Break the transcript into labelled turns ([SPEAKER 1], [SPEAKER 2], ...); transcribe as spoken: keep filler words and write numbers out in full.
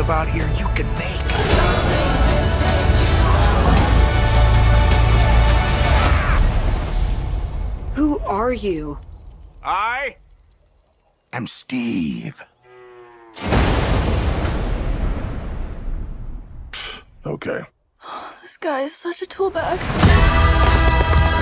[SPEAKER 1] about here, you can make.
[SPEAKER 2] Who are you?
[SPEAKER 1] I am Steve.
[SPEAKER 3] Okay.
[SPEAKER 4] This guy is such a tool bag.